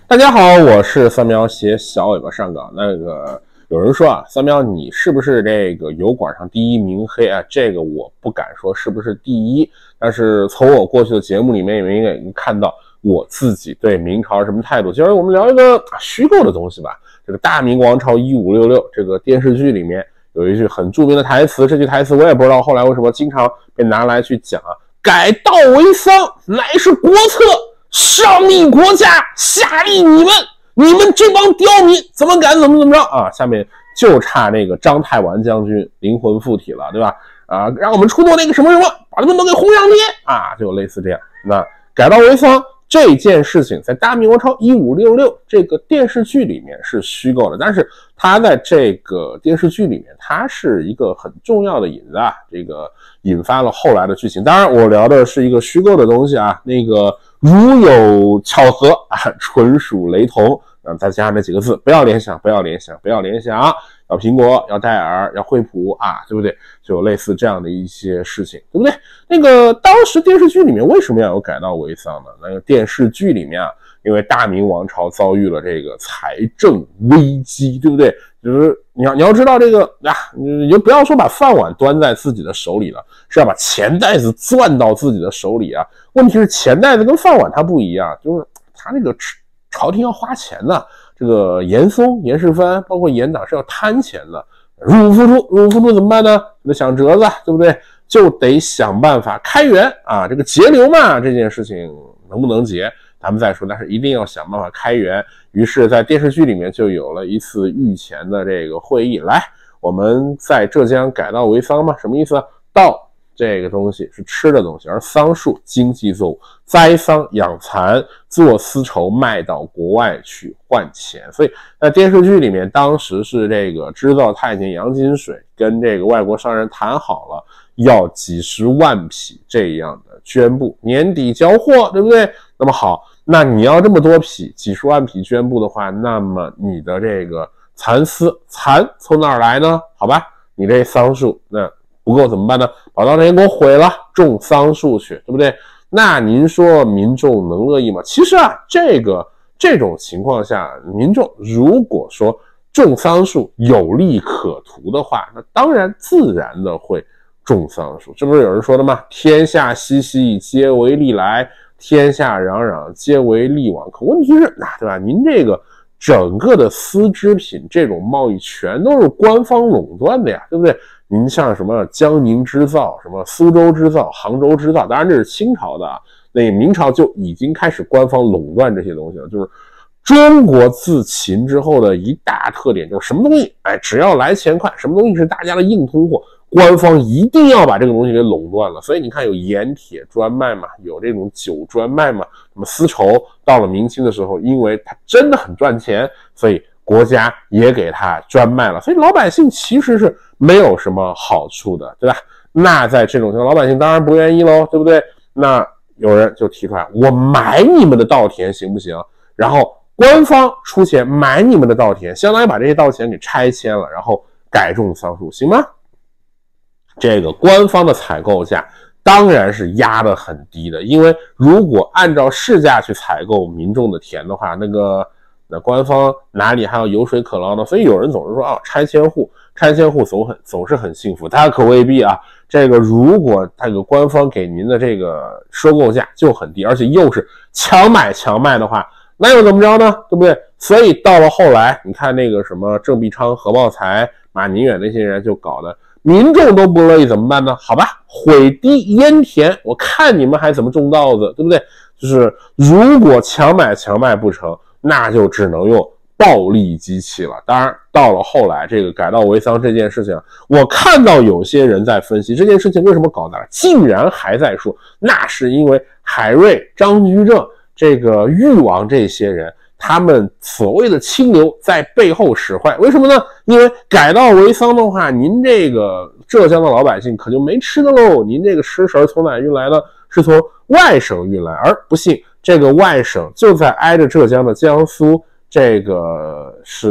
大家好，我是三喵，携小尾巴上岗。有人说啊，三喵你是不是这个油管上第一名黑啊？这个我不敢说是不是第一，但是从我过去的节目里面也应该看到我自己对明朝是什么态度。今儿我们聊一个虚构的东西吧。这个《大明王朝1566》这个电视剧里面有一句很著名的台词，这句台词我也不知道后来为什么经常被拿来去讲啊。改道为桑，乃是国策。上立国家，下立你们这帮刁民怎么敢怎么着啊！下面就差那个章太完将军灵魂附体了，对吧？啊，让我们出动那个什么，把他们都给轰上天啊！就类似这样。那改道为桑这件事情，在《大明王朝1566》这个电视剧里面是虚构的，但是它在这个电视剧里面，它是一个很重要的引子啊，这个引发了后来的剧情。当然，我聊的是一个虚构的东西啊，那个如有巧合啊，纯属雷同。再加上那几个字，不要联想，要苹果，要戴尔，要惠普啊，对不对？就类似这样的一些事情，对不对？那个当时电视剧里面为什么要有改道为桑呢？那个电视剧里面啊，因为大明王朝遭遇了这个财政危机，对不对？就是你要知道这个啊，你就不要说把饭碗端在自己的手里了，是要把钱袋子攥到自己的手里啊。问题是钱袋子跟饭碗它不一样，就是它那个朝廷要花钱的，这个严嵩、严世蕃包括严党是要摊钱的，入不敷出怎么办呢？就得想辙子，对不对？就得想办法开源啊，这个节流嘛，这件事情能不能节咱们再说，但是一定要想办法开源。于是在电视剧里面就有了一次御前的这个会议，来，我们在浙江改道为桑嘛，什么意思啊？道这个东西是吃的东西，而桑树经济作物，栽桑养蚕，做丝绸卖到国外去换钱。所以在电视剧里面，当时是这个织造太监杨金水跟这个外国商人谈好了，要几十万匹这样的绢布，年底交货，对不对？那么好，那你要这么多匹，几十万匹绢布的话，那么你的这个蚕从哪儿来呢？好吧，你这桑树那不够怎么办呢？把稻田给我毁了，种桑树去，对不对？那您说民众能乐意吗？其实啊，这种情况下，民众如果说种桑树有利可图的话，那当然自然的会种桑树。这不是有人说的吗？天下熙熙，皆为利来；天下攘攘，皆为利往。可问题是，对吧？您这个整个的丝织品这种贸易全都是官方垄断的呀，对不对？您像什么江宁织造、什么苏州织造、杭州织造，当然这是清朝的啊，那明朝就已经开始官方垄断这些东西了。就是中国自秦之后的一大特点，就是什么东西，只要来钱快，什么东西是大家的硬通货，官方一定要把这个东西给垄断了。所以你看有盐铁专卖嘛，有这种酒专卖嘛，什么丝绸到了明清的时候，因为它真的很赚钱，所以国家也给它专卖了，所以老百姓其实是没有什么好处的，对吧？那在这种情况，老百姓当然不愿意咯，对不对？那有人就提出来，我买你们的稻田行不行？然后官方出钱买你们的稻田，相当于把这些稻田给拆迁了，然后改种桑树，行吗？这个官方的采购价当然是压得很低的，因为如果按照市价去采购民众的田的话，那官方哪里还要油水可捞呢？所以有人总是说啊，拆迁户总是很幸福，他可未必啊。这个如果这个官方给您的这个收购价就很低，而且又是强买强卖的话，那又怎么着呢？对不对？所以到了后来，你看那个什么郑必昌、何茂才、马宁远那些人就搞的民众都不乐意，怎么办呢？好吧，毁堤淹田，我看你们还怎么种稻子，对不对？就是如果强买强卖不成，那就只能用暴力机器了。当然到了后来，这个改道为桑这件事情，我看到有些人在分析这件事情为什么搞大，竟然还在说那是因为海瑞、张居正、这个裕王这些人他们所谓的清流在背后使坏。为什么呢？因为改道为桑的话，您这个浙江的老百姓可就没吃的喽，您这个吃食从哪运来的？是从外省运来，而不幸这个外省就在挨着浙江的江苏，这个是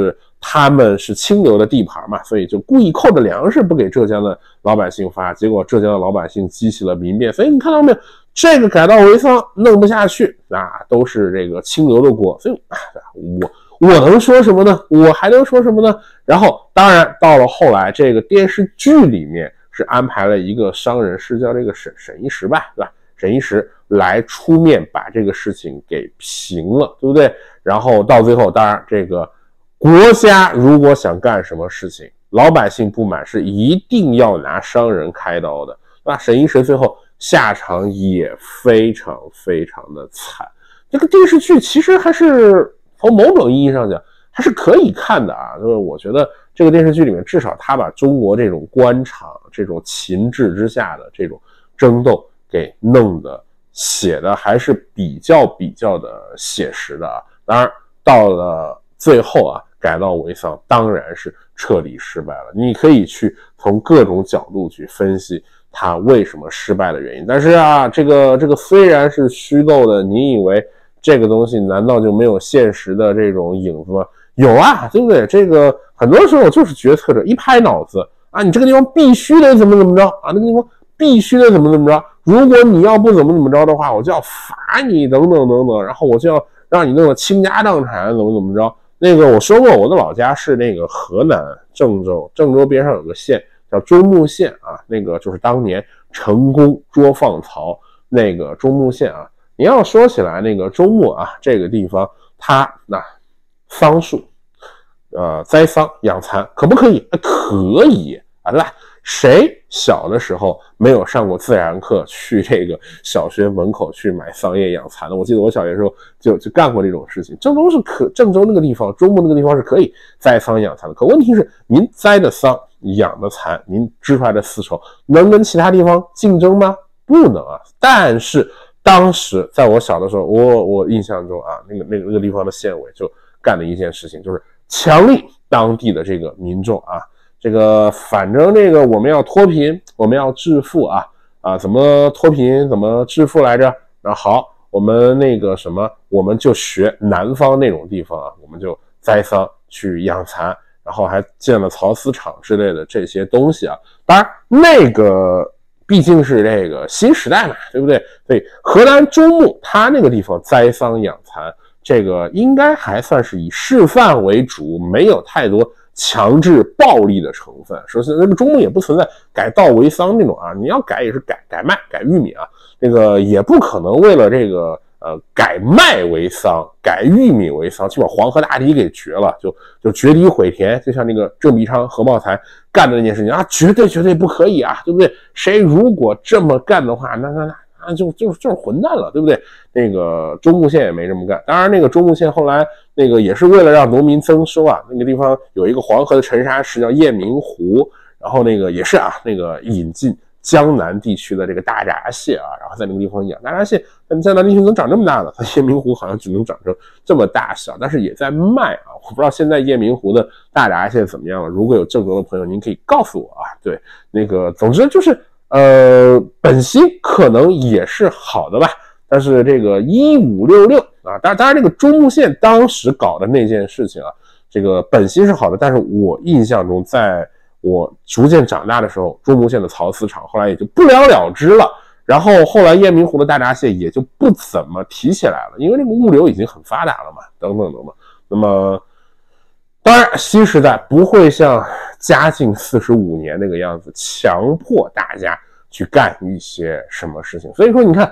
他们是清流的地盘嘛，所以就故意扣着粮食不给浙江的老百姓发，结果浙江的老百姓激起了民变。所以你看到没有，这个改道为桑弄不下去啊，都是这个清流的锅。所以我能说什么呢？我还能说什么呢？然后当然到了后来，这个电视剧里面是安排了一个商人，是叫这个沈一时吧，对吧？沈一时来出面把这个事情给平了，对不对？然后到最后，当然这个国家如果想干什么事情，老百姓不满是一定要拿商人开刀的，对吧？沈一时最后下场也非常非常的惨。这个电视剧其实还是从某种意义上讲还是可以看的啊，就是我觉得这个电视剧里面至少他把中国这种官场这种情志之下的这种争斗给弄得写的还是比较的写实的啊。当然到了最后啊，改道为桑当然是彻底失败了。你可以去从各种角度去分析他为什么失败的原因，但是啊，这个虽然是虚构的，你以为这个东西难道就没有现实的这种影子吗？有啊，对不对？这个很多时候就是决策者一拍脑子啊，你这个地方必须得怎么着啊，那个地方必须得怎么着，如果你要不怎么着的话，我就要罚你等等，然后我就要让你弄个倾家荡产怎么着。那个我说过，我的老家是那个河南郑州边上有个县叫中牟县啊，那个就是当年成功捉放曹那个中牟县啊。你要说起来那个中牟啊这个地方，它桑树栽桑养蚕可不可以？可以啊，对吧？谁小的时候没有上过自然课，去这个小学门口去买桑叶养蚕的？我记得我小学的时候就干过这种事情。郑州那个地方，中牟那个地方是可以栽桑养蚕的。可问题是，您栽的桑养的蚕，您织出来的丝绸能跟其他地方竞争吗？不能啊。但是当时在我小的时候，我印象中啊，那个地方的县委就干了一件事情，就是强力当地的这个民众啊，这个反正这个我们要脱贫，我们要致富啊，怎么脱贫怎么致富来着？那好，我们那个什么，我们就学南方那种地方啊，我们就栽桑去养蚕，然后还建了蚕丝厂之类的这些东西啊。当然那个毕竟是这个新时代嘛，对不对？所以河南中牟它那个地方栽桑养蚕，这个应该还算是以示范为主，没有太多强制暴力的成分。首先那个中牟也不存在改稻为桑那种啊，你要改也是改麦改玉米啊，那个也不可能为了这个改麦为桑改玉米为桑去把黄河大堤给绝了，就决堤毁田，就像那个郑必昌何茂才干的那件事情啊，绝对不可以啊，对不对？谁如果这么干的话，那就是混蛋了，对不对？那个中牟县也没这么干。当然那个中牟县后来那个也是为了让农民增收啊，那个地方有一个黄河的沉沙池叫雁鸣湖，然后那个也是啊，那个引进江南地区的这个大闸蟹啊，然后在那个地方养大闸蟹，但江南地区能长这么大呢？它雁鸣湖好像只能长成这么大小，但是也在卖啊。我不知道现在雁鸣湖的大闸蟹怎么样了，如果有郑州的朋友，您可以告诉我啊。对，那个总之就是本心可能也是好的吧，但是这个1566啊，当然这个中牟县当时搞的那件事情啊，这个本心是好的，但是我印象中在我逐渐长大的时候，中牟县的蚕丝厂后来也就不了了之了，然后后来雁鸣湖的大闸蟹也就不怎么提起来了，因为这个物流已经很发达了嘛，等等。那么当然新时代不会像嘉靖45年那个样子强迫大家去干一些什么事情，所以说你看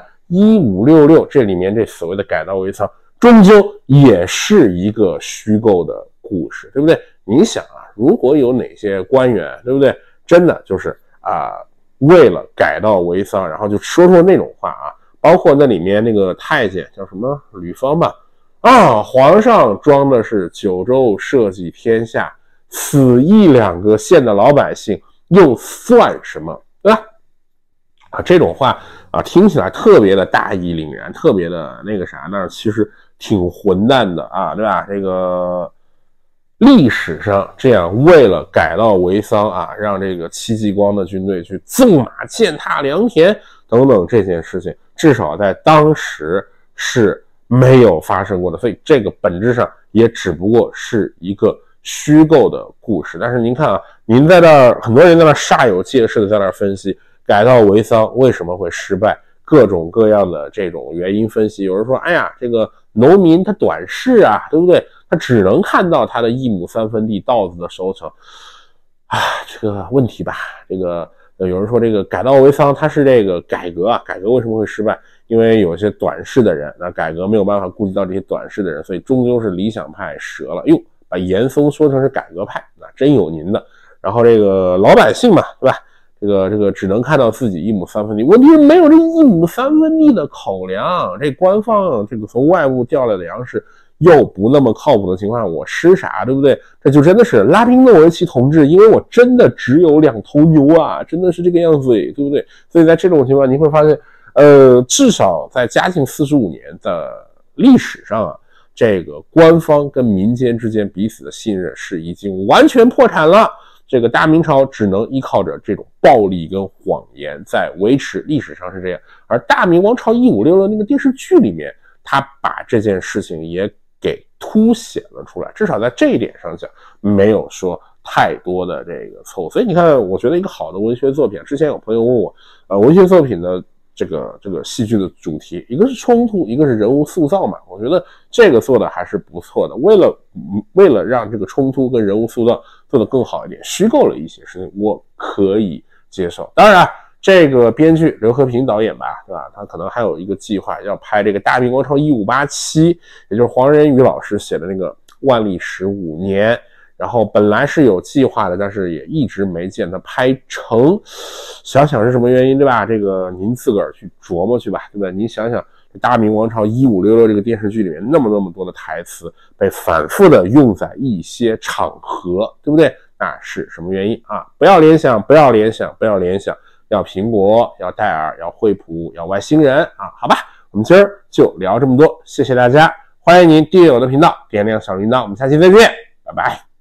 1566这里面这所谓的改稻为桑终究也是一个虚构的故事，对不对？你想啊，如果有哪些官员，对不对，真的就是为了改稻为桑，然后就说那种话啊，包括那里面那个太监叫什么吕方吧，皇上装的是九州社稷天下，死1-2个县的老百姓又算什么，对吧？这种话啊，听起来特别的大义凛然，特别的那个啥呢，其实挺混蛋的啊，对吧？这个历史上这样为了改稻为桑啊，让这个戚继光的军队去纵马践踏良田等等这件事情，至少在当时是没有发生过的，所以这个本质上也只不过是一个虚构的故事。但是您看啊，您在那儿很多人在那煞有介事的在那儿分析改稻为桑为什么会失败，各种各样的这种原因分析。有人说，哎呀，这个农民他短视啊，对不对？他只能看到他的1亩3分地稻子的收成。这个问题吧，这个有人说这个改稻为桑，它是这个改革啊，改革为什么会失败？因为有些短视的人，那改革没有办法顾及到这些短视的人，所以终究是理想派折了。哟，把严嵩说成是改革派，那真有您的。然后这个老百姓嘛，对吧？这个只能看到自己1亩3分地，问题是没有这1亩3分地的口粮，这官方这个从外部调来的粮食又不那么靠谱的情况下，我吃啥，对不对？这就真的是拉宾诺维奇同志，因为我真的只有2头牛啊，真的是这个样子，对不对？所以在这种情况，你会发现，至少在嘉靖45年的历史上啊，这个官方跟民间之间彼此的信任是已经完全破产了。这个大明朝只能依靠着这种暴力跟谎言在维持，历史上是这样。而大明王朝1566那个电视剧里面，他把这件事情也给凸显了出来，至少在这一点上讲，没有说太多的这个错误。所以你看，我觉得一个好的文学作品，之前有朋友问我，文学作品的这个戏剧的主题，一个是冲突，一个是人物塑造嘛。我觉得这个做的还是不错的。为了让这个冲突跟人物塑造做得更好一点，虚构了一些事情，我可以接受。当然，这个编剧刘和平导演吧，对吧？他可能还有一个计划要拍这个《大明王朝1587》，也就是黄仁宇老师写的那个万历15年。然后本来是有计划的，但是也一直没见他拍成。想想是什么原因，对吧？这个您自个儿去琢磨去吧，对不对？您想想，大明王朝1566这个电视剧里面那么多的台词被反复的用在一些场合，对不对？那是什么原因啊？不要联想，不要联想，不要联想，要苹果，要戴尔，要惠普，要外星人啊！好吧，我们今儿就聊这么多，谢谢大家，欢迎您订阅我的频道，点亮小铃铛，我们下期再见，拜拜。